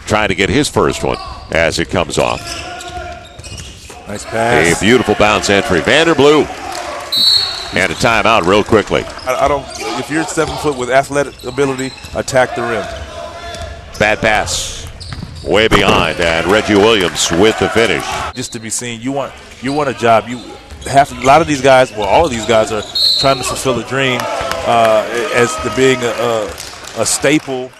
trying to get his first one as it comes off. Nice pass. A beautiful bounce entry. Vanderblue. And a timeout real quickly. I don't. If you're 7 foot with athletic ability, attack the rim. Bad pass. Way behind, and Reggie Williams with the finish. Just to be seen, you want a job. A lot of these guys, well, all of these guys are trying to fulfill a dream as to being a staple